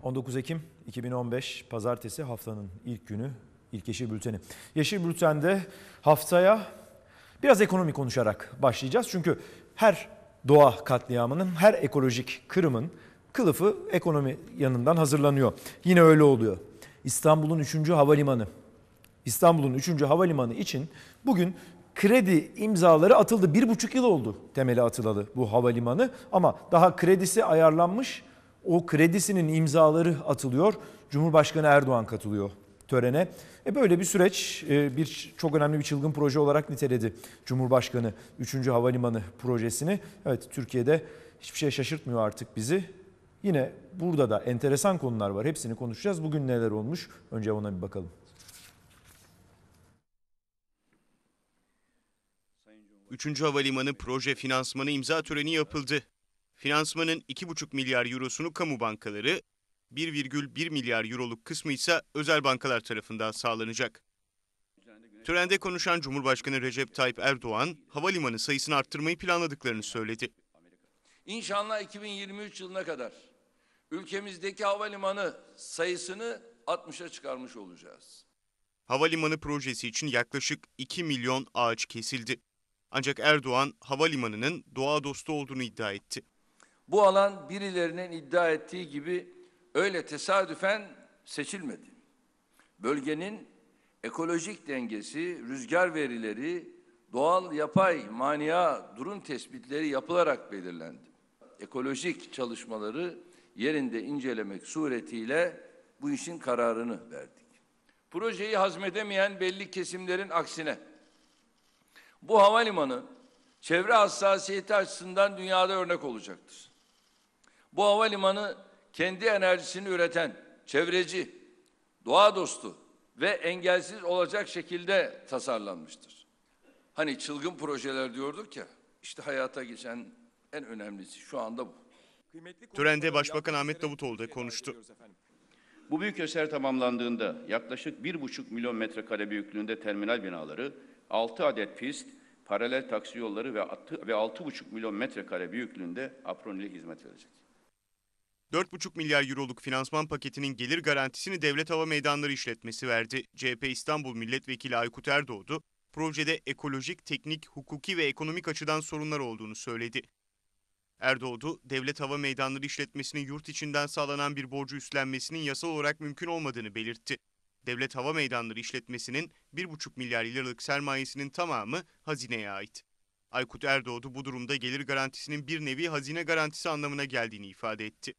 19 Ekim 2015 Pazartesi, haftanın ilk günü, ilk Yeşil Bülteni. Yeşil Bülten'de haftaya biraz ekonomi konuşarak başlayacağız. Çünkü her doğa katliamının, her ekolojik kırımın kılıfı ekonomi yanından hazırlanıyor. Yine öyle oluyor. İstanbul'un 3. havalimanı. İstanbul'un 3. havalimanı için bugün kredi imzaları atıldı. 1,5 yıl oldu temeli atılalı bu havalimanı, ama daha kredisi ayarlanmış. O kredisinin imzaları atılıyor. Cumhurbaşkanı Erdoğan katılıyor törene. Böyle bir süreç, çok önemli bir çılgın proje olarak niteledi Cumhurbaşkanı 3. Havalimanı projesini. Evet, Türkiye'de hiçbir şey şaşırtmıyor artık bizi. Yine burada da enteresan konular var. Hepsini konuşacağız. Bugün neler olmuş? Önce ona bir bakalım. 3. Havalimanı proje finansmanı imza töreni yapıldı. Finansmanın 2,5 milyar eurosunu kamu bankaları, 1,1 milyar euroluk kısmı ise özel bankalar tarafından sağlanacak. Törende konuşan Cumhurbaşkanı Recep Tayyip Erdoğan, havalimanı sayısını arttırmayı planladıklarını söyledi. İnşallah 2023 yılına kadar ülkemizdeki havalimanı sayısını 60'a çıkarmış olacağız. Havalimanı projesi için yaklaşık 2 milyon ağaç kesildi. Ancak Erdoğan, havalimanının doğa dostu olduğunu iddia etti. Bu alan birilerinin iddia ettiği gibi öyle tesadüfen seçilmedi. Bölgenin ekolojik dengesi, rüzgar verileri, doğal yapay mania durum tespitleri yapılarak belirlendi. Ekolojik çalışmaları yerinde incelemek suretiyle bu işin kararını verdik. Projeyi hazmedemeyen belli kesimlerin aksine bu havalimanı çevre hassasiyeti açısından dünyada örnek olacaktır. Bu havalimanı kendi enerjisini üreten, çevreci, doğa dostu ve engelsiz olacak şekilde tasarlanmıştır. Hani çılgın projeler diyorduk ya, işte hayata geçen en önemlisi şu anda bu. Törende Başbakan Ahmet Davutoğlu da konuştu. Bu büyük eser tamamlandığında yaklaşık 1,5 milyon metrekare büyüklüğünde terminal binaları, 6 adet pist, paralel taksi yolları ve 6,5 milyon metrekare büyüklüğünde apronili hizmet verecek. 4,5 milyar euroluk finansman paketinin gelir garantisini Devlet Hava Meydanları işletmesi verdi. CHP İstanbul Milletvekili Aykut Erdoğdu, projede ekolojik, teknik, hukuki ve ekonomik açıdan sorunlar olduğunu söyledi. Erdoğdu, Devlet Hava Meydanları işletmesinin yurt içinden sağlanan bir borcu üstlenmesinin yasal olarak mümkün olmadığını belirtti. Devlet Hava Meydanları işletmesinin 1,5 milyar liralık sermayesinin tamamı hazineye ait. Aykut Erdoğdu bu durumda gelir garantisinin bir nevi hazine garantisi anlamına geldiğini ifade etti.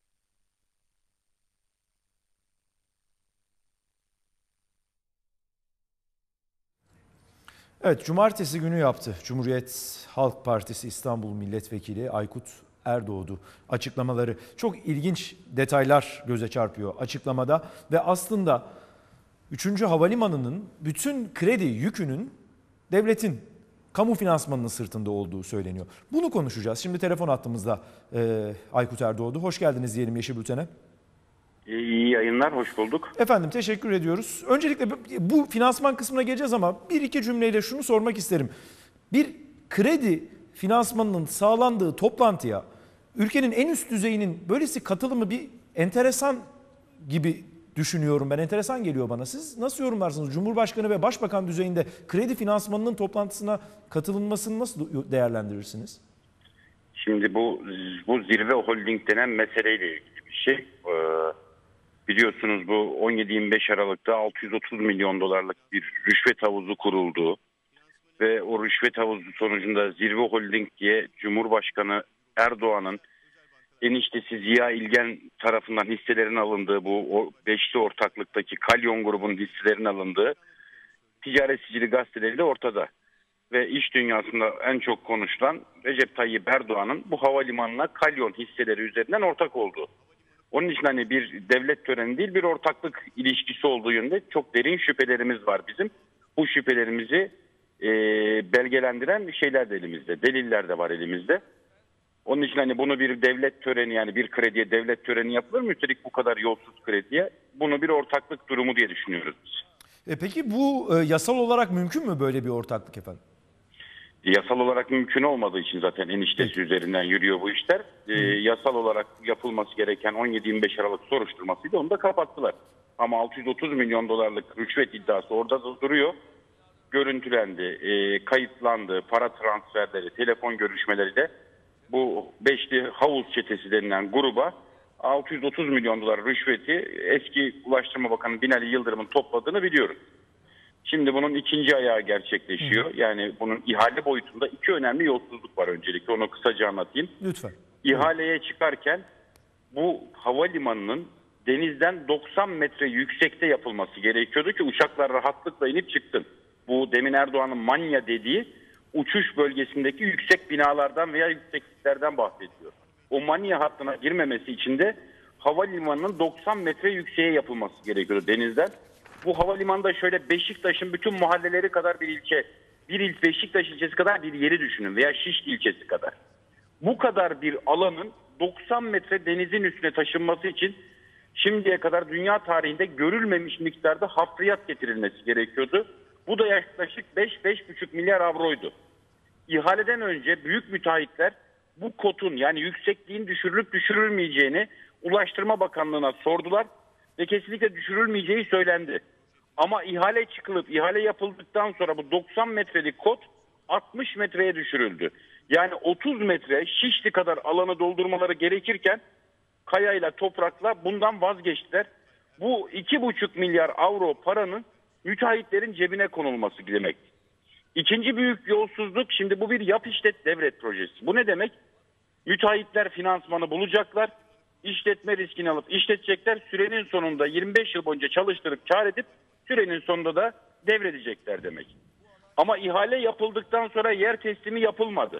Evet, cumartesi günü yaptı Cumhuriyet Halk Partisi İstanbul Milletvekili Aykut Erdoğdu açıklamaları. Çok ilginç detaylar göze çarpıyor açıklamada ve aslında 3. Havalimanı'nın bütün kredi yükünün devletin, kamu finansmanının sırtında olduğu söyleniyor. Bunu konuşacağız. Şimdi telefon hattımızda Aykut Erdoğdu. Hoş geldiniz diyelim Yeşil Bülten'e. İyi yayınlar, hoş bulduk. Efendim, teşekkür ediyoruz. Öncelikle bu finansman kısmına geleceğiz ama bir iki cümleyle şunu sormak isterim. Bir kredi finansmanının sağlandığı toplantıya ülkenin en üst düzeyinin böylesi katılımı bir enteresan gibi düşünüyorum ben. Enteresan geliyor bana. Siz nasıl yorumlarsınız? Cumhurbaşkanı ve Başbakan düzeyinde kredi finansmanının toplantısına katılınmasını nasıl değerlendirirsiniz? Şimdi bu zirve holding denen meseleyle ilgili bir şey. Biliyorsunuz bu 17-25 Aralık'ta 630 milyon dolarlık bir rüşvet havuzu kuruldu. Ve o rüşvet havuzu sonucunda Zirve Holding diye Cumhurbaşkanı Erdoğan'ın eniştesi Ziya İlgen tarafından hisselerin alındığı, bu beşli ortaklıktaki Kalyon grubunun hisselerinin alındığı ticaret sicili gazeteleri de ortada. Ve iş dünyasında en çok konuşulan Recep Tayyip Erdoğan'ın bu havalimanına Kalyon hisseleri üzerinden ortak olduğu. Onun için hani bir devlet töreni değil, bir ortaklık ilişkisi olduğu yönünde çok derin şüphelerimiz var bizim. Bu şüphelerimizi belgelendiren şeyler de elimizde, deliller de var elimizde. Onun için hani bunu bir devlet töreni, yani bir krediye devlet töreni yapılır mı? Üstelik bu kadar yolsuz krediye. Bunu bir ortaklık durumu diye düşünüyoruz biz. Peki bu yasal olarak mümkün mü böyle bir ortaklık efendim? Yasal olarak mümkün olmadığı için zaten eniştesi üzerinden yürüyor bu işler. Yasal olarak yapılması gereken 17-25 Aralık soruşturmasıydı, onu da kapattılar. Ama 630 milyon dolarlık rüşvet iddiası orada da duruyor. Görüntülendi, kayıtlandı, para transferleri, telefon görüşmeleri de bu beşli havuz çetesi denilen gruba 630 milyon dolar rüşveti eski Ulaştırma Bakanı Binali Yıldırım'ın topladığını biliyoruz. Şimdi bunun ikinci ayağı gerçekleşiyor. Yani bunun ihale boyutunda iki önemli yolsuzluk var öncelikle. Onu kısaca anlatayım. Lütfen. İhaleye çıkarken bu havalimanının denizden 90 metre yüksekte yapılması gerekiyordu ki uçaklar rahatlıkla inip çıksın. Bu demin Erdoğan'ın manya dediği uçuş bölgesindeki yüksek binalardan veya yüksekliklerden bahsediyor. O manya hattına girmemesi için de havalimanının 90 metre yükseğe yapılması gerekiyordu denizden. Bu havalimanında şöyle Beşiktaş'ın bütün mahalleleri kadar bir ilçe, Beşiktaş ilçesi kadar bir yeri düşünün veya Şişli ilçesi kadar. Bu kadar bir alanın 90 metre denizin üstüne taşınması için şimdiye kadar dünya tarihinde görülmemiş miktarda hafriyat getirilmesi gerekiyordu. Bu da yaklaşık 5-5,5 milyar avroydu. İhaleden önce büyük müteahhitler bu kotun yani yüksekliğin düşürülüp düşürülmeyeceğini Ulaştırma Bakanlığı'na sordular ve kesinlikle düşürülmeyeceği söylendi. Ama ihale çıkılıp ihale yapıldıktan sonra bu 90 metrelik kot 60 metreye düşürüldü. Yani 30 metre Şişli kadar alanı doldurmaları gerekirken kayayla toprakla bundan vazgeçtiler. Bu 2,5 milyar avro paranın müteahhitlerin cebine konulması demek. İkinci büyük yolsuzluk, şimdi bu bir yap işlet devret projesi. Bu ne demek? Müteahhitler finansmanı bulacaklar, işletme riskini alıp işletecekler. Sürenin sonunda 25 yıl boyunca çalıştırıp kar edip sürenin sonunda da devredecekler demek. Ama ihale yapıldıktan sonra yer teslimi yapılmadı.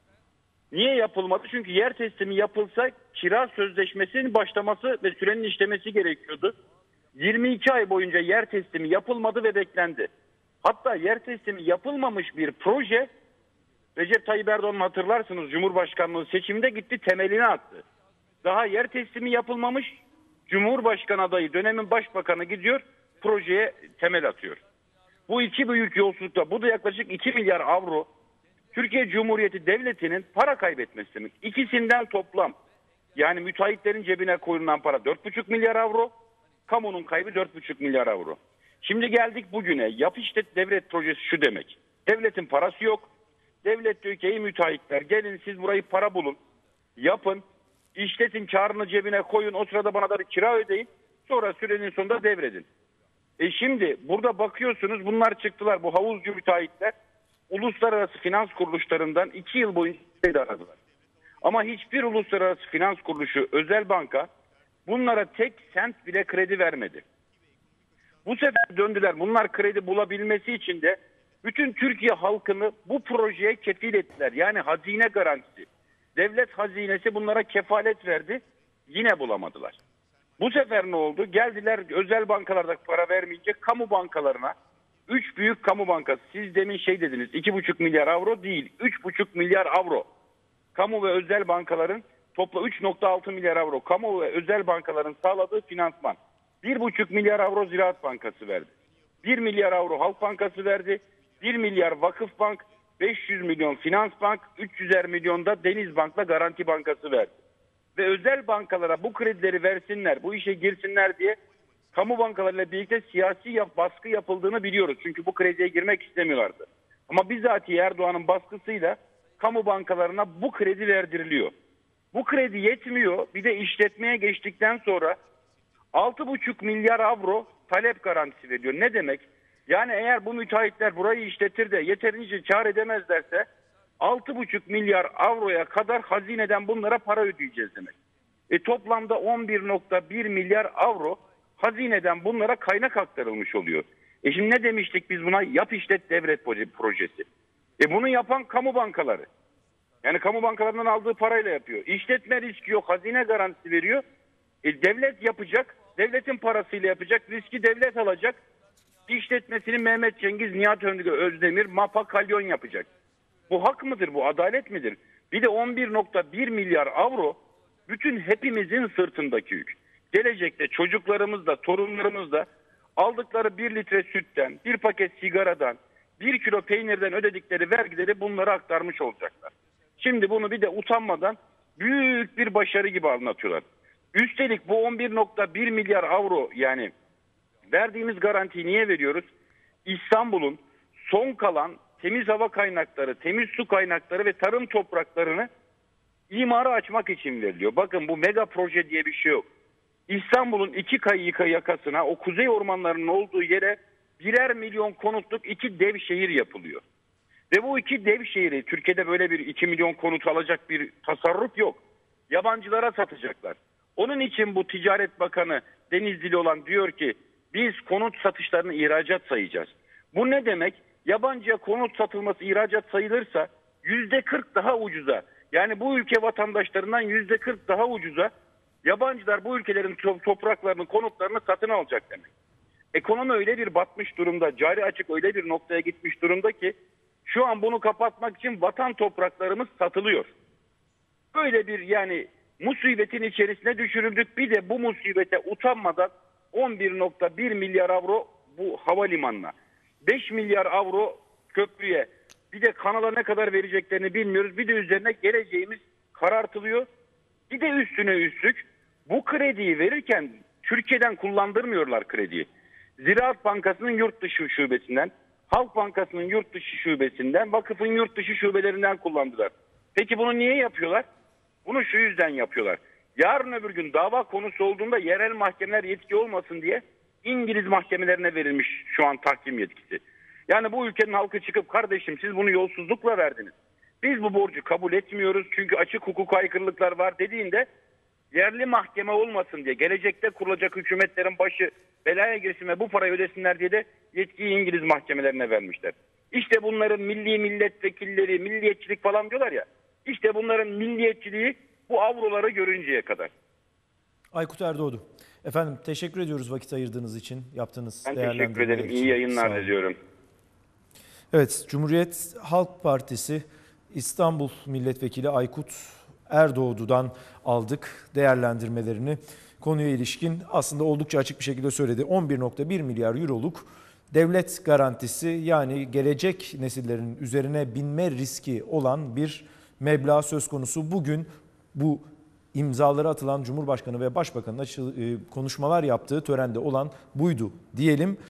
Niye yapılmadı? Çünkü yer teslimi yapılsa kira sözleşmesinin başlaması ve sürenin işlemesi gerekiyordu. 22 ay boyunca yer teslimi yapılmadı ve beklendi. Hatta yer teslimi yapılmamış bir proje, Recep Tayyip Erdoğan hatırlarsınız Cumhurbaşkanlığı seçiminde gitti temelini attı. Daha yer teslimi yapılmamış, Cumhurbaşkanı adayı dönemin başbakanı gidiyor projeye temel atıyor. Bu iki büyük yolsuzlukta, bu da yaklaşık 2 milyar avro Türkiye Cumhuriyeti Devleti'nin para kaybetmesi demek. İkisinden toplam, yani müteahhitlerin cebine koyulan para 4,5 milyar avro, kamunun kaybı 4,5 milyar avro. Şimdi geldik bugüne. Yap işlet devlet projesi şu demek. Devletin parası yok. Devlet diyor ki ey müteahhitler gelin siz burayı para bulun, yapın, işletin, karını cebine koyun, o sırada bana da bir kira ödeyin, sonra sürenin sonunda devredin. Şimdi burada bakıyorsunuz bunlar çıktılar, bu havuzcu müteahhitler uluslararası finans kuruluşlarından 2 yıl boyunca aradılar. Ama hiçbir uluslararası finans kuruluşu, özel banka bunlara tek sent bile kredi vermedi. Bu sefer döndüler, bunlar kredi bulabilmesi için de bütün Türkiye halkını bu projeye kefil ettiler. Yani hazine garantisi. Devlet hazinesi bunlara kefalet verdi. Yine bulamadılar. Bu sefer ne oldu? Geldiler özel bankalarda para vermeyince kamu bankalarına, 3 büyük kamu bankası, siz demin dediniz 2,5 milyar avro değil, 3,5 milyar avro. Kamu ve özel bankaların topla 3,6 milyar avro kamu ve özel bankaların sağladığı finansman. 1,5 milyar avro Ziraat Bankası verdi. 1 milyar avro Halk Bankası verdi. 1 milyar Vakıfbank, 500 milyon Finansbank, 300'er milyon da Denizbank'la Garanti Bankası verdi. Ve özel bankalara bu kredileri versinler, bu işe girsinler diye kamu bankalarıyla birlikte siyasi baskı yapıldığını biliyoruz. Çünkü bu krediye girmek istemiyorlardı. Ama bizatihi Erdoğan'ın baskısıyla kamu bankalarına bu kredi verdiriliyor. Bu kredi yetmiyor. Bir de işletmeye geçtikten sonra 6,5 milyar avro talep garantisi veriyor. Ne demek? Yani eğer bu müteahhitler burayı işletir de yeterince kar edemezlerse 6,5 milyar avroya kadar hazineden bunlara para ödeyeceğiz demek. Toplamda 11,1 milyar avro hazineden bunlara kaynak aktarılmış oluyor. Şimdi ne demiştik biz buna? Yap işlet devlet projesi. Bunu yapan kamu bankaları. Yani kamu bankalarından aldığı parayla yapıyor. İşletme riski yok, hazine garantisi veriyor. Devlet yapacak, devletin parasıyla yapacak, riski devlet alacak. İşletmesini Mehmet Cengiz, Nihat Özdemir, MAPA, Kalyon yapacak. Bu hak mıdır, bu adalet midir? Bir de 11,1 milyar avro bütün hepimizin sırtındaki yük. Gelecekte çocuklarımız da torunlarımız da aldıkları 1 litre sütten, bir paket sigaradan, 1 kilo peynirden ödedikleri vergileri bunlara aktarmış olacaklar. Şimdi bunu bir de utanmadan büyük bir başarı gibi anlatıyorlar. Üstelik bu 11,1 milyar avro, yani verdiğimiz garantiyi niye veriyoruz? İstanbul'un son kalan temiz hava kaynakları, temiz su kaynakları ve tarım topraklarını imara açmak için veriliyor. Bakın, bu mega proje diye bir şey yok. İstanbul'un 2 kayı yakasına, o kuzey ormanlarının olduğu yere 1'er milyon konutluk 2 dev şehir yapılıyor. Ve bu 2 dev şehri, Türkiye'de böyle bir 2 milyon konut alacak bir tasarruf yok. Yabancılara satacaklar. Onun için bu Ticaret Bakanı Denizlili olan diyor ki biz konut satışlarını ihracat sayacağız. Bu ne demek? Yabancıya konut satılması ihracat sayılırsa %40 daha ucuza, yani bu ülke vatandaşlarından %40 daha ucuza yabancılar bu ülkelerin topraklarını, konutlarını satın alacak demek. Ekonomi öyle bir batmış durumda, cari açık öyle bir noktaya gitmiş durumda ki şu an bunu kapatmak için vatan topraklarımız satılıyor. Böyle bir yani musibetin içerisine düşürüldük. Bir de bu musibete utanmadan 11,1 milyar avro bu havalimanına, 5 milyar avro köprüye, bir de kanala ne kadar vereceklerini bilmiyoruz. Bir de üzerine geleceğimiz karartılıyor. Bir de üstüne üstlük bu krediyi verirken Türkiye'den kullandırmıyorlar krediyi. Ziraat Bankası'nın yurt dışı şubesinden, Halk Bankası'nın yurt dışı şubesinden, vakıfın yurt dışı şubelerinden kullandılar. Peki bunu niye yapıyorlar? Bunu şu yüzden yapıyorlar. Yarın öbür gün dava konusu olduğunda yerel mahkemeler yetki olmasın diye İngiliz mahkemelerine verilmiş şu an tahkim yetkisi. Yani bu ülkenin halkı çıkıp kardeşim siz bunu yolsuzlukla verdiniz, biz bu borcu kabul etmiyoruz çünkü açık hukuk aykırılıklar var dediğinde yerli mahkeme olmasın diye, gelecekte kurulacak hükümetlerin başı belaya girsin ve bu parayı ödesinler diye de yetkiyi İngiliz mahkemelerine vermişler. İşte bunların milli milletvekilleri, milliyetçilik falan diyorlar ya, işte bunların milliyetçiliği bu avroları görünceye kadar. Aykut Erdoğdu. Efendim teşekkür ediyoruz vakit ayırdığınız için, yaptığınız Ben değerlendirmeler teşekkür ederim. için. İyi Sağ yayınlar olun. diliyorum. Evet, Cumhuriyet Halk Partisi İstanbul Milletvekili Aykut Erdoğdu'dan aldık değerlendirmelerini. Konuya ilişkin aslında oldukça açık bir şekilde söyledi. 11,1 milyar euroluk devlet garantisi, yani gelecek nesillerin üzerine binme riski olan bir meblağ söz konusu. Bugün bu imzaları atılan Cumhurbaşkanı ve Başbakan'ın konuşmalar yaptığı törende olan buydu diyelim.